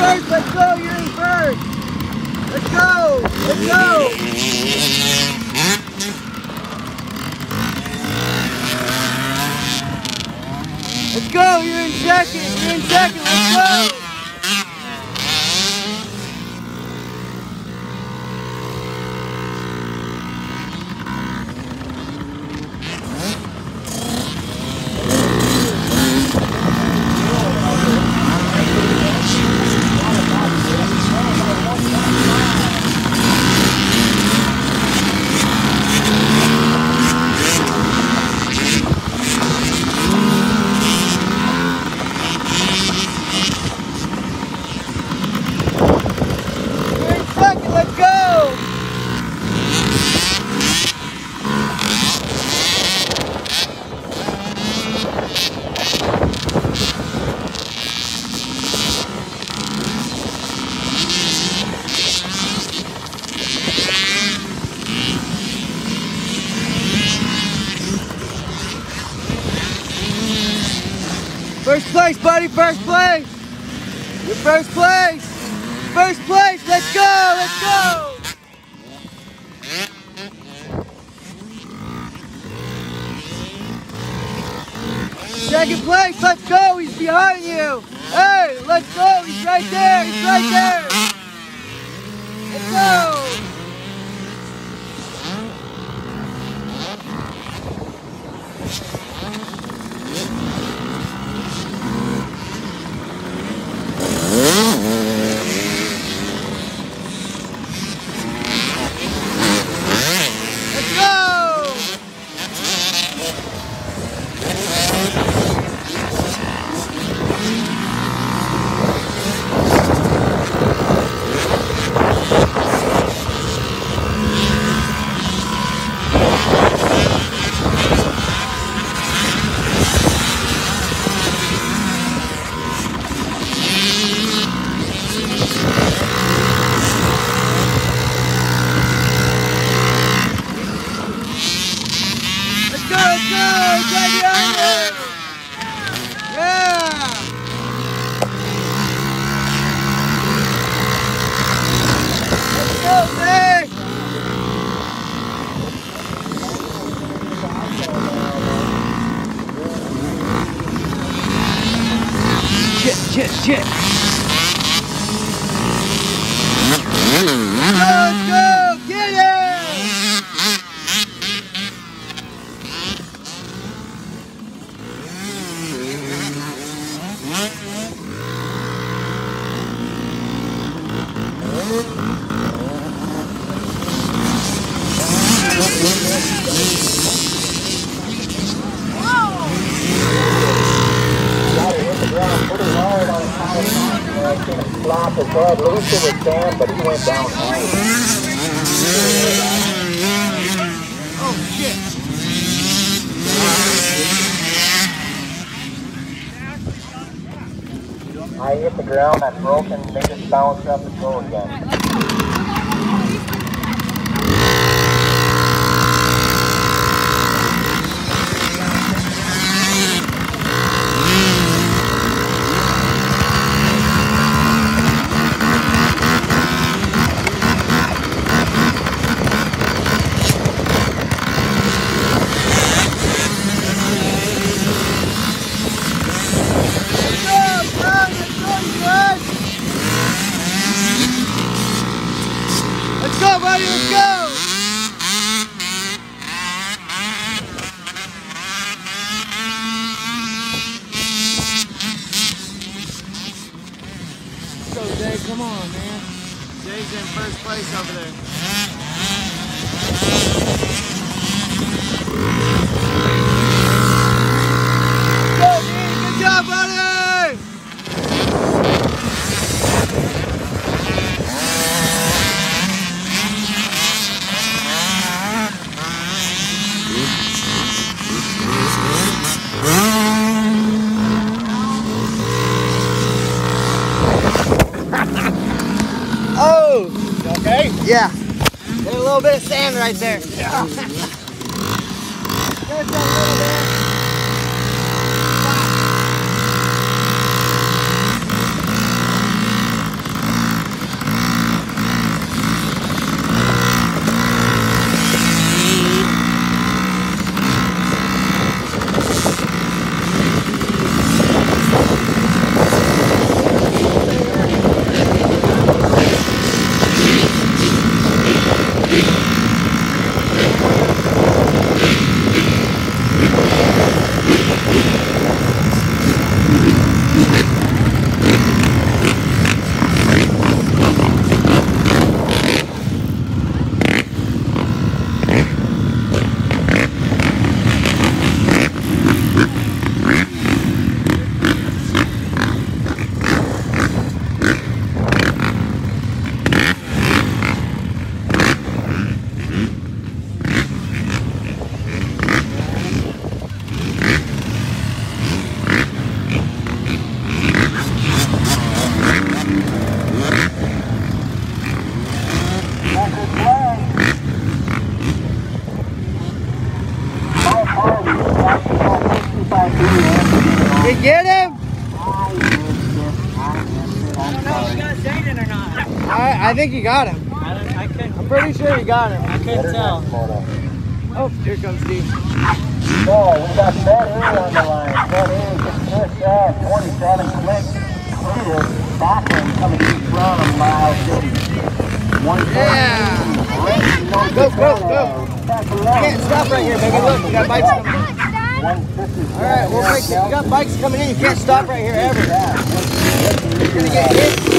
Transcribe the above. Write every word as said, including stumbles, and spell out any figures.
first. Let's go. You're in first. Let's go. Let's go. Let's go. You're in second. You're in second. Let's go. First place, buddy, first place. You're first place. First place, let's go, let's go. Second place, let's go, he's behind you. Hey, let's go, he's right there, he's right there. Let's go. Shit, shit. Let's go, get it! Flop above, Lucy was down, but he went down hard. Oh shit! I hit the ground, I broke and made it bounce up and go again. Let's go, buddy, let's go! Let's go, Jay, come on, man. Jay's in first place over there. Let's go, Dean, good job, buddy! Oh! You okay? Yeah. There's a little bit of sand right there. Yeah. There's a little bit. don't know if you got Zayden or not. I, I think you got him. I, don't, I couldn't. I'm pretty sure you got him. I couldn't tell. Oh, here comes Steve. So we got Fred A on the line. Fred A gets pushed out. twenty-seven clicks. Clear. Backlund coming in from Miles City. One Yeah. Go, go, go. You can't stop right here, baby. Look, you got bikes coming in. All right, we'll break it. You got bikes coming in. You can't stop right here ever. You're gonna get hit.